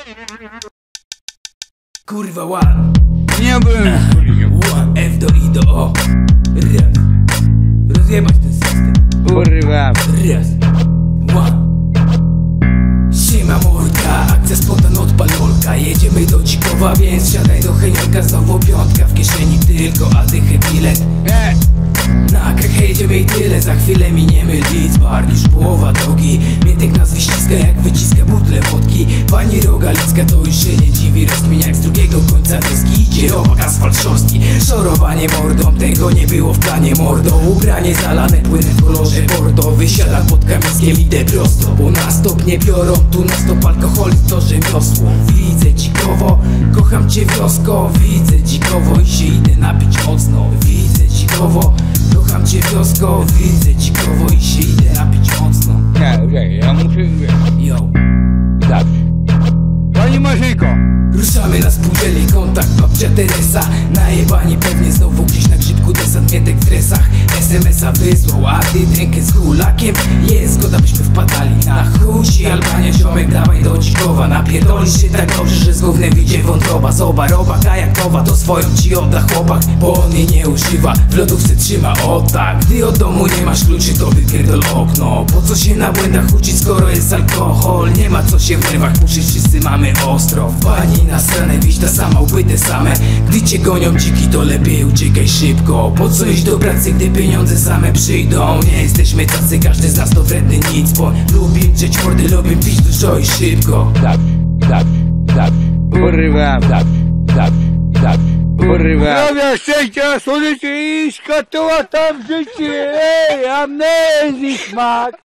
Kurwa łan. Nie byłem Łan, F do I do O. Raz. Rozjebać ten system. kurwa. Raz. Łan. Siema morda, akcja spontan od palolka. Jedziemy do Cikowa, więc siadaj do hejolka. Znowu piątka w kieszeni tylko, a dychę bilet. Na krach jedziemy i tyle, za chwilę miniemy Lidzbar niż połowa drogi. Miętek nas wyściska jak wyciska butle wodki. Pani Rogalicka to już się nie dziwi. Rozkminiak z drugiego końca deski idzie robak asfalt szorstki. Szorowanie mordą, tego nie było w planie mordo. Ubranie zalane płynem w kolorze bordo. Wysiadam pod Kamińskiem, idę prosto, bo na stop nie biorą. Tu na stop alkoholizm to rzemiosło. Widzę Cikowo, kocham cię wiosko. Widzę Cikowo i się idę napić mocno. Widzę Cikowo, kocham cię wiosko. Widzę Cikowo i się idę napić mocno. Ja muszę... Yo. Dobrze. Pani Marzyjko. Ruszamy na spółdzielni, kontakt babcia Teresa. Najebani pewnie znowu gdzieś na grzybku desant, Mietek w dresach. SMS-a wysłał, a ty drękę z hulakiem. Jest zgoda byśmy wpadali na chusi. Albania ziomek, dawaj do Cikowa. Napierdolisz się tak dobrze, że z gównem wyjdzie wątroba. Zoba, roba, kajakowa, to swoją ci odda chłopak, bo on jej nie używa, w lodówce trzyma, o tak. Gdy od domu nie masz kluczy, to wypierdol okno. Po co się na błędach uczyć, skoro jest alkohol? Nie ma co się w nerwach puszyć, wszyscy mamy ostro. Pani na stronę, wiśta sama, łby te same. Gdy cię gonią dziki, to lepiej uciekaj szybko. Po co iść do pracy, gdy pieniądze same przyjdą? Nie jesteśmy tacy, każdy z nas to wredny nic, bo lubim drzeć mordy, lubim pić dużo i szybko. Dobrze. Kurwa. Dobrze. Kurwa. Zdrowia, szczęścia, słodyczy i szkatuła tam życie. Amnezji smak.